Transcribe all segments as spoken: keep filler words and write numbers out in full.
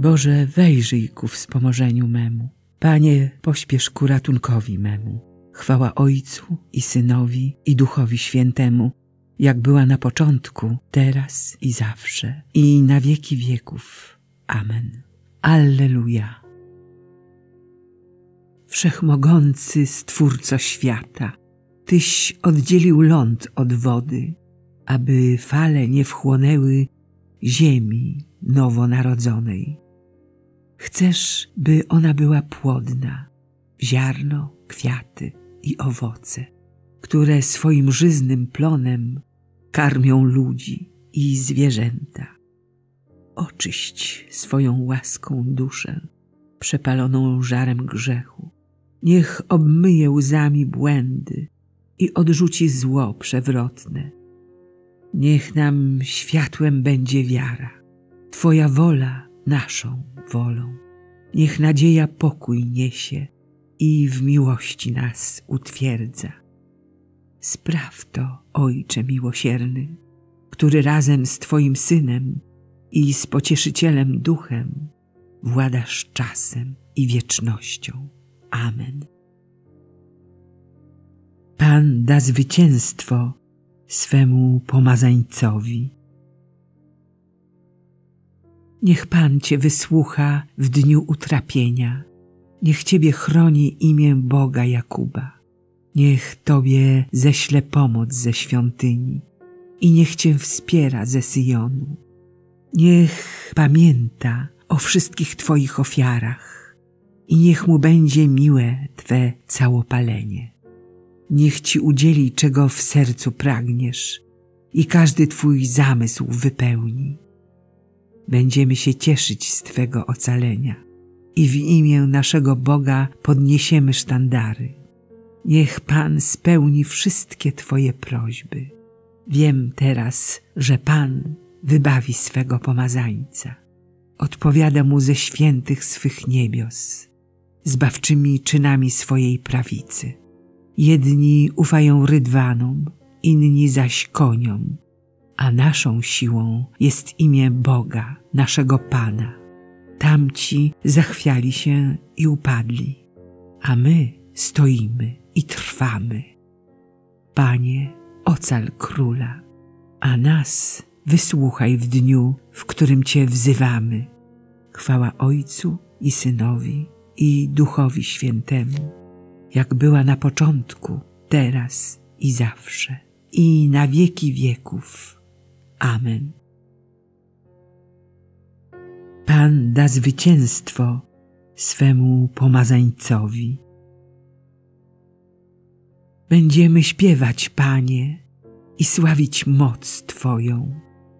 Boże, wejrzyj ku wspomożeniu memu. Panie, pośpiesz ku ratunkowi memu. Chwała Ojcu i Synowi i Duchowi Świętemu, jak była na początku, teraz i zawsze, i na wieki wieków. Amen. Alleluja. Wszechmogący Stwórco świata, Tyś oddzielił ląd od wody, aby fale nie wchłonęły ziemi nowonarodzonej. Chcesz, by ona była płodna, ziarno, kwiaty i owoce, które swoim żyznym plonem karmią ludzi i zwierzęta. Oczyść swoją łaską duszę, przepaloną żarem grzechu. Niech obmyje łzami błędy i odrzuci zło przewrotne. Niech nam światłem będzie wiara, Twoja wola naszą wolą. Niech nadzieja pokój niesie i w miłości nas utwierdza. Spraw to, Ojcze miłosierny, który razem z Twoim Synem i z Pocieszycielem Duchem władasz czasem i wiecznością. Amen. Pan da zwycięstwo swemu pomazańcowi. Niech Pan Cię wysłucha w dniu utrapienia. Niech Ciebie chroni imię Boga Jakuba. Niech Tobie ześle pomoc ze świątyni i niech Cię wspiera ze Syjonu. Niech pamięta o wszystkich Twoich ofiarach i niech Mu będzie miłe Twe całopalenie. Niech Ci udzieli, czego w sercu pragniesz i każdy Twój zamysł wypełni. Będziemy się cieszyć z Twego ocalenia i w imię naszego Boga podniesiemy sztandary. Niech Pan spełni wszystkie Twoje prośby. Wiem teraz, że Pan wybawi swego pomazańca. Odpowiada Mu ze świętych swych niebios, zbawczymi czynami swojej prawicy. Jedni ufają rydwanom, inni zaś koniom, a naszą siłą jest imię Boga, naszego Pana. Tamci zachwiali się i upadli, a my stoimy i trwamy. Panie, ocal króla, a nas wysłuchaj w dniu, w którym Cię wzywamy. Chwała Ojcu i Synowi i Duchowi Świętemu, jak była na początku, teraz i zawsze, i na wieki wieków. Amen. Pan da zwycięstwo swemu pomazańcowi. Będziemy śpiewać, Panie, i sławić moc Twoją.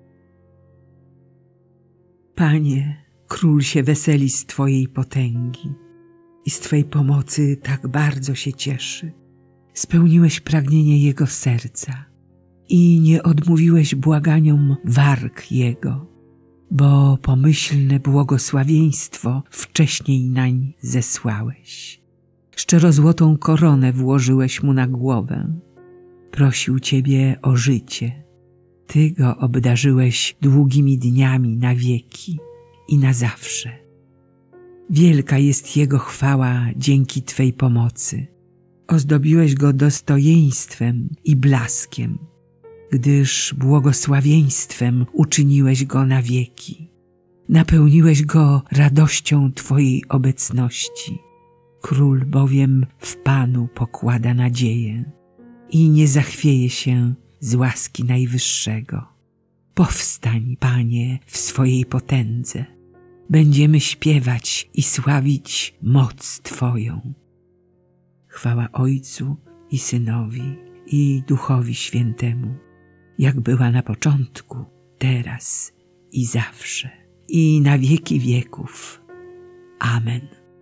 Panie, Król się weseli z Twojej potęgi i z Twej pomocy tak bardzo się cieszy. Spełniłeś pragnienie Jego serca i nie odmówiłeś błaganiom warg Jego, bo pomyślne błogosławieństwo wcześniej nań zesłałeś. Szczerozłotą koronę włożyłeś mu na głowę. Prosił Ciebie o życie. Ty go obdarzyłeś długimi dniami na wieki i na zawsze. Wielka jest Jego chwała dzięki Twej pomocy. Ozdobiłeś go dostojeństwem i blaskiem, gdyż błogosławieństwem uczyniłeś go na wieki. Napełniłeś go radością Twojej obecności. Król bowiem w Panu pokłada nadzieję i nie zachwieje się z łaski Najwyższego. Powstań, Panie, w swojej potędze. Będziemy śpiewać i sławić moc Twoją. Chwała Ojcu i Synowi i Duchowi Świętemu, jak była na początku, teraz i zawsze, i na wieki wieków. Amen.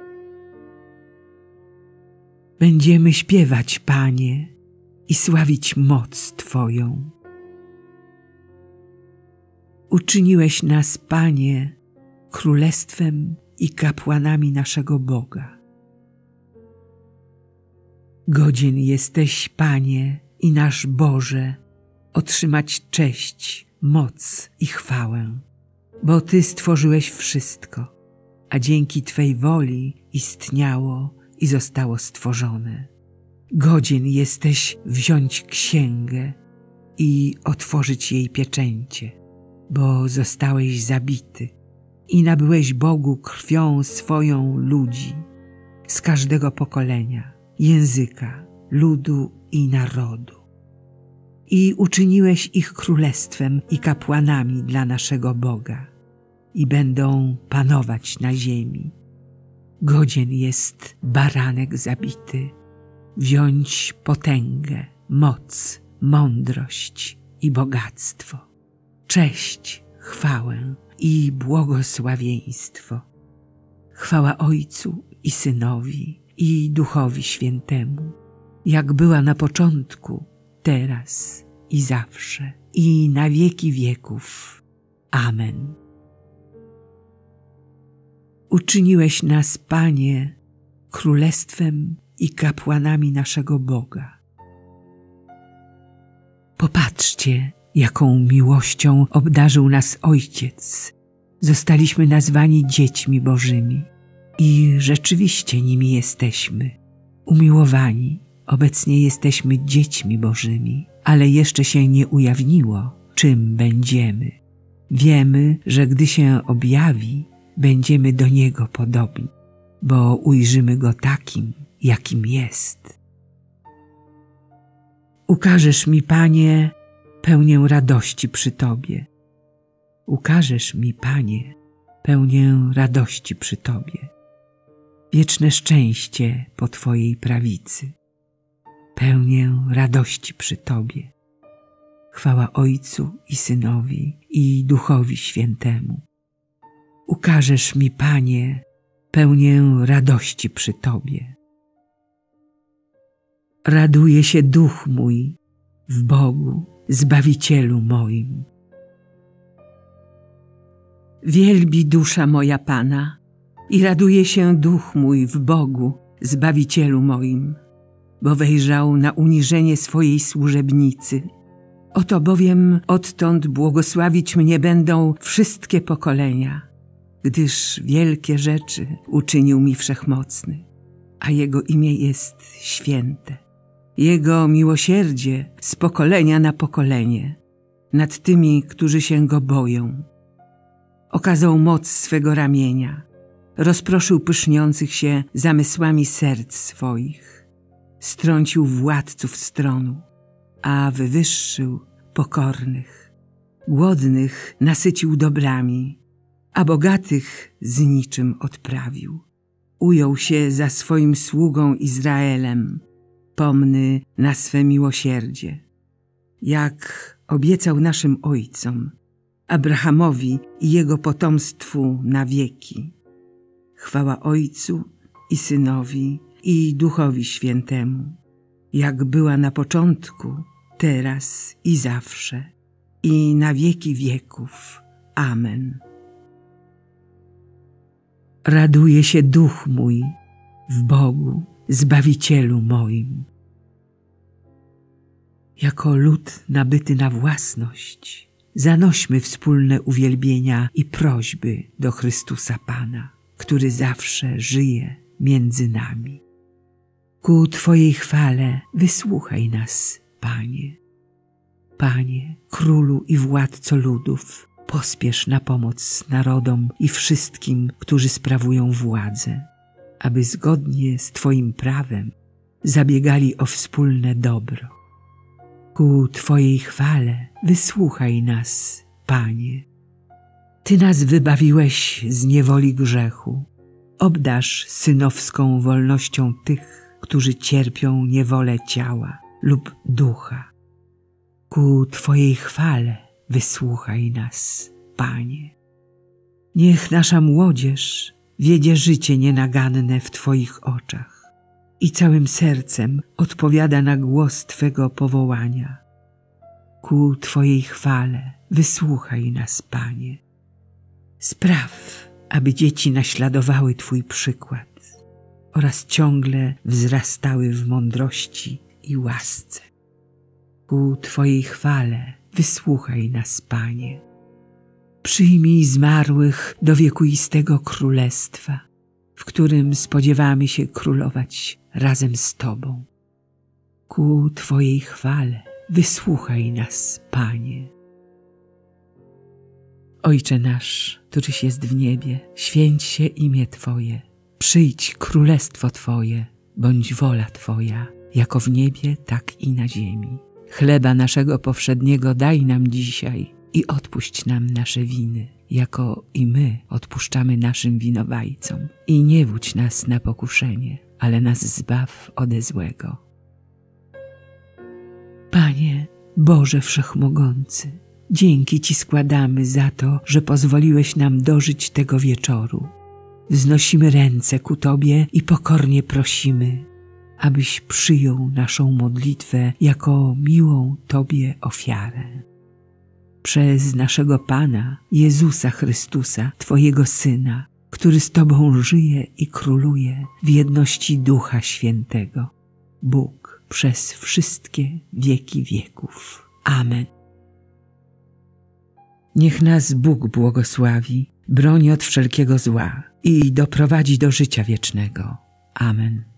Będziemy śpiewać, Panie, i sławić moc Twoją. Uczyniłeś nas, Panie, królestwem i kapłanami naszego Boga. Godzien jesteś, Panie i nasz Boże, otrzymać cześć, moc i chwałę, bo Ty stworzyłeś wszystko a dzięki Twej woli istniało i zostało stworzone. Godzien jesteś wziąć księgę i otworzyć jej pieczęcie, bo zostałeś zabity i nabyłeś Bogu krwią swoją ludzi z każdego pokolenia, języka, ludu i narodu. I uczyniłeś ich królestwem i kapłanami dla naszego Boga i będą panować na ziemi. Godzien jest baranek zabity, wziąć potęgę, moc, mądrość i bogactwo, cześć, chwałę i błogosławieństwo. Chwała Ojcu i Synowi i Duchowi Świętemu, jak była na początku, teraz i zawsze, i na wieki wieków. Amen. Uczyniłeś nas, Panie, królestwem i kapłanami naszego Boga. Popatrzcie, jaką miłością obdarzył nas Ojciec. Zostaliśmy nazwani dziećmi Bożymi i rzeczywiście nimi jesteśmy. Umiłowani, obecnie jesteśmy dziećmi Bożymi, ale jeszcze się nie ujawniło, czym będziemy. Wiemy, że gdy się objawi, będziemy do Niego podobni, bo ujrzymy Go takim, jakim jest. Ukażesz mi, Panie, pełnię radości przy Tobie. Ukażesz mi, Panie, pełnię radości przy Tobie. Wieczne szczęście po Twojej prawicy. Pełnię radości przy Tobie. Chwała Ojcu i Synowi i Duchowi Świętemu. Ukażesz mi, Panie, pełnię radości przy Tobie. Raduje się duch mój w Bogu, Zbawicielu moim. Wielbi dusza moja Pana i raduje się duch mój w Bogu, Zbawicielu moim, bo wejrzał na uniżenie swojej służebnicy. Oto bowiem odtąd błogosławić mnie będą wszystkie pokolenia, gdyż wielkie rzeczy uczynił mi Wszechmocny, a Jego imię jest święte. Jego miłosierdzie z pokolenia na pokolenie nad tymi, którzy się Go boją. Okazał moc swego ramienia, rozproszył pyszniących się zamysłami serc swoich, strącił władców stronu, a wywyższył pokornych. Głodnych nasycił dobrami, a bogatych z niczym odprawił. Ujął się za swoim sługą Izraelem, pomny na swe miłosierdzie, jak obiecał naszym ojcom, Abrahamowi i jego potomstwu na wieki. Chwała Ojcu i Synowi i Duchowi Świętemu, jak była na początku, teraz i zawsze, i na wieki wieków. Amen. Raduje się duch mój w Bogu, Zbawicielu moim. Jako lud nabyty na własność, zanośmy wspólne uwielbienia i prośby do Chrystusa Pana, który zawsze żyje między nami. Ku Twojej chwale wysłuchaj nas, Panie. Panie, Królu i Władco ludów, pospiesz na pomoc narodom i wszystkim, którzy sprawują władzę, aby zgodnie z Twoim prawem zabiegali o wspólne dobro. Ku Twojej chwale wysłuchaj nas, Panie. Ty nas wybawiłeś z niewoli grzechu. Obdarz synowską wolnością tych, którzy cierpią niewolę ciała lub ducha. Ku Twojej chwale wysłuchaj nas, Panie. Niech nasza młodzież wiedzie życie nienaganne w Twoich oczach i całym sercem odpowiada na głos Twego powołania. Ku Twojej chwale wysłuchaj nas, Panie. Spraw, aby dzieci naśladowały Twój przykład oraz ciągle wzrastały w mądrości i łasce. Ku Twojej chwale wysłuchaj nas, Panie. Przyjmij zmarłych do wiekuistego królestwa, w którym spodziewamy się królować razem z Tobą. Ku Twojej chwale wysłuchaj nas, Panie. Ojcze nasz, któryś jest w niebie, święć się imię Twoje. Przyjdź królestwo Twoje, bądź wola Twoja, jako w niebie, tak i na ziemi. Chleba naszego powszedniego daj nam dzisiaj i odpuść nam nasze winy, jako i my odpuszczamy naszym winowajcom. I nie wódź nas na pokuszenie, ale nas zbaw ode złego. Panie, Boże Wszechmogący, dzięki Ci składamy za to, że pozwoliłeś nam dożyć tego wieczoru. Wznosimy ręce ku Tobie i pokornie prosimy, abyś przyjął naszą modlitwę jako miłą Tobie ofiarę. Przez naszego Pana, Jezusa Chrystusa, Twojego Syna, który z Tobą żyje i króluje w jedności Ducha Świętego, Bóg przez wszystkie wieki wieków. Amen. Niech nas Bóg błogosławi, broni od wszelkiego zła i doprowadzi do życia wiecznego. Amen.